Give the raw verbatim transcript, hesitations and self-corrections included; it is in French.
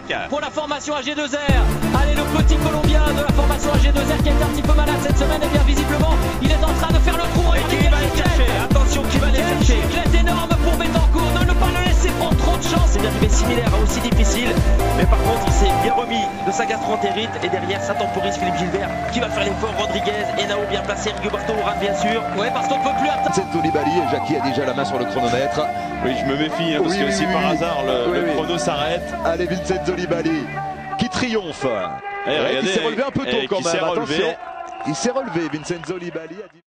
l'attaque. Pour la formation A G deux R. Allez, le petit Colombien de la formation A G deux R qui a été un petit peu malade cette semaine, et bien visiblement, il est en train de faire le trou. Et qui va aller chercher. Attention, qui va aller chercher. Giclette énorme pour Betancourt. Ne, ne pas le laisser prendre trop de chance. C'est bien arrivé similaire, hein, aussi difficile. Mais par contre, il s'est bien remis de sa gastro-entérite. Et derrière, ça temporise Philippe Gilbert qui va faire l'effort. Rodriguez, Henao bien placé, Rigoberto Urán bien sûr. Ouais, parce qu'on ne peut plus attendre. Vincent Nibali et Jackie a déjà la main sur le chronomètre. Oui, je me méfie hein, parce Oui, que oui, si oui, par oui. hasard le, Oui, le oui. chrono s'arrête. Allez, Vincent Nibali qui triomphe. Eh, Ouais, regardez, qui s'est relevé un peu tôt eh, quand qui même. s'est relevé. Attention. Il s'est relevé, Vincent Nibali. A dit...